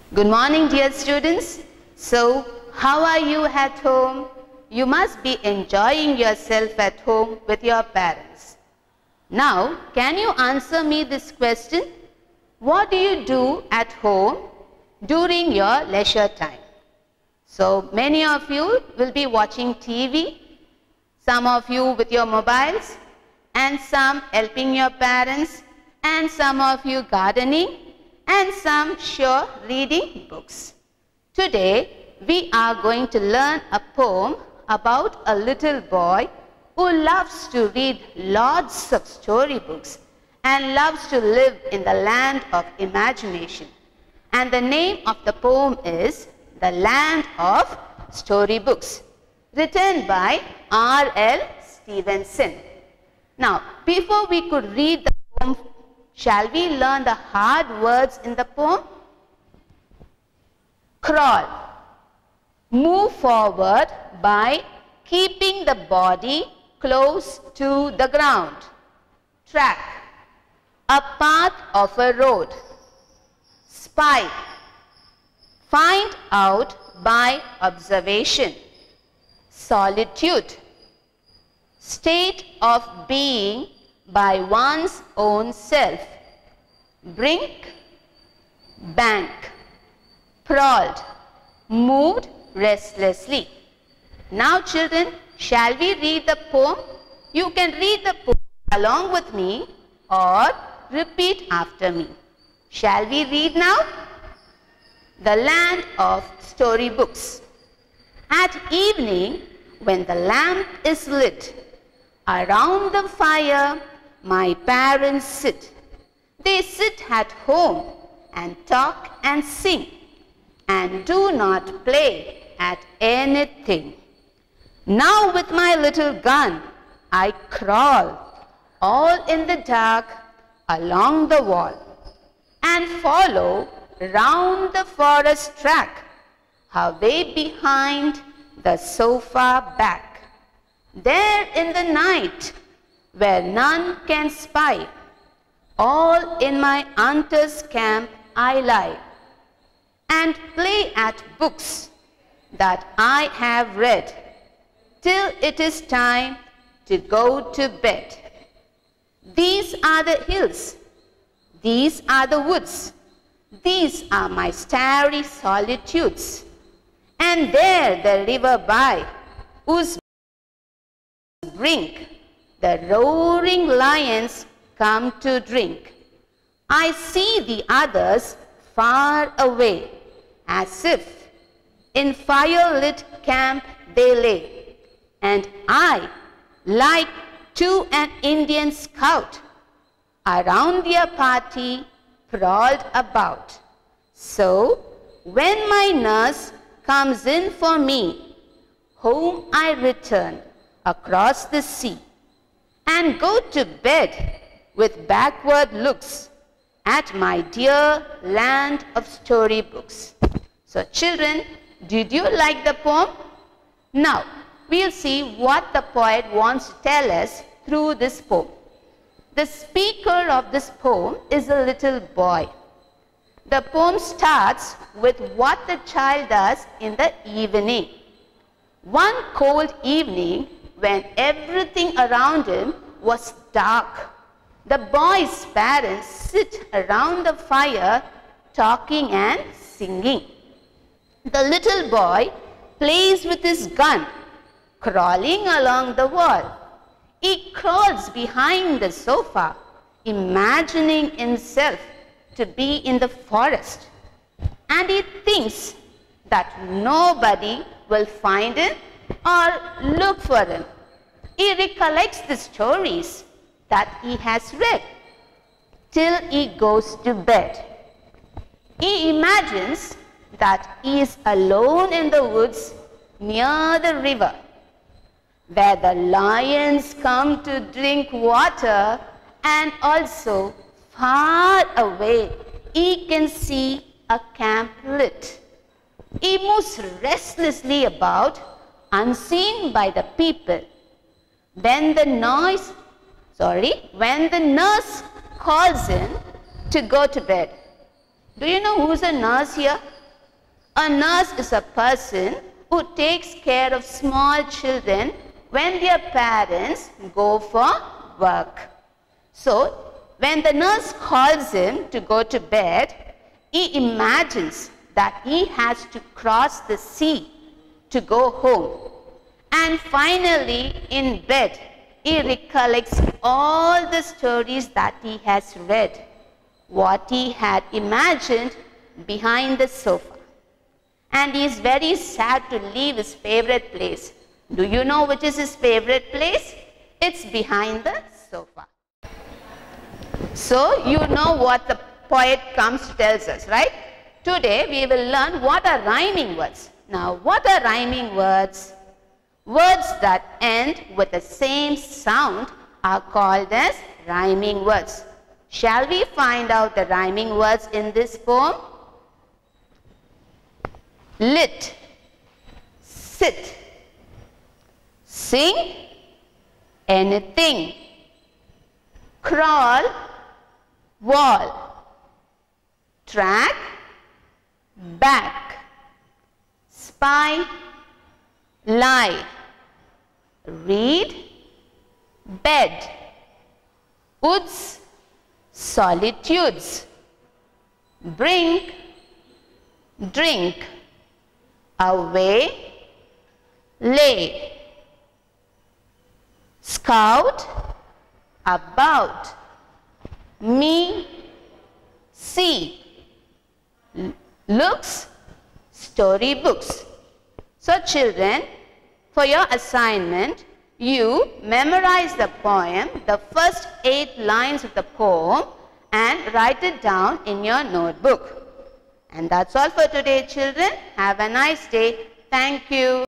Good morning, dear students. So, how are you at home? You must be enjoying yourself at home with your parents. Now, can you answer me this question? What do you do at home during your leisure time? So, many of you will be watching TV, some of you with your mobiles, and some helping your parents, and some of you gardening, and some sure reading books. Today, we are going to learn a poem about a little boy who loves to read lots of storybooks and loves to live in the land of imagination. And the name of the poem is The Land of Storybooks, written by R.L. Stevenson. Now, before we could read the poem, shall we learn the hard words in the poem? Crawl. Move forward by keeping the body close to the ground. Track. A path of a road. Spy. Find out by observation. Solitude. State of being by one's own self. Brink. Bank. Prowled. Moved restlessly. Now children, shall we read the poem? You can read the poem along with me or repeat after me. Shall we read now? The Land of Storybooks. At evening, when the lamp is lit, around the fire my parents sit. They sit at home and talk and sing and do not play at anything. Now with my little gun I crawl all in the dark along the wall and follow round the forest track, away behind the sofa back. There in the night, where none can spy, all in my hunter's camp I lie, and play at books that I have read, till it is time to go to bed. These are the hills, these are the woods, these are my starry solitudes, and there the river by, whose brink the roaring lions come to drink. I see the others far away, as if in fire-lit camp they lay, and I, like to an Indian scout, around their party prowled about. So, when my nurse comes in for me, home I return across the sea, and go to bed with backward looks at my dear land of storybooks. So children, did you like the poem? Now, we'll see what the poet wants to tell us through this poem. The speaker of this poem is a little boy. The poem starts with what the child does in the evening. One cold evening, when everything around him was dark, the boy's parents sit around the fire talking and singing. The little boy plays with his gun, crawling along the wall. He crawls behind the sofa, imagining himself to be in the forest. And he thinks that nobody will find him or look for him. He recollects the stories that he has read till he goes to bed. He imagines that he is alone in the woods near the river, where the lions come to drink water, and also far away he can see a camp lit. He moves restlessly about, unseen by the people. When the nurse calls in to go to bed. Do you know who's a nurse here? A nurse is a person who takes care of small children when their parents go for work. So, when the nurse calls him to go to bed, he imagines that he has to cross the sea to go home. And finally, in bed, he recollects all the stories that he has read, what he had imagined behind the sofa. And he is very sad to leave his favorite place. Do you know which is his favorite place? It's behind the sofa. So, you know what the poet comes to tells us, right? Today, we will learn what are rhyming words. Now, what are rhyming words? Words that end with the same sound are called as rhyming words. Shall we find out the rhyming words in this poem? Lit, sit, sing, anything, crawl, wall, track, back, spy, lie, read, bed, woods, solitudes, brink, drink, away, lay, scout, about, me, see, looks, storybooks. So children, for your assignment, you memorize the poem, the first 8 lines of the poem, and write it down in your notebook. And that's all for today, children. Have a nice day. Thank you.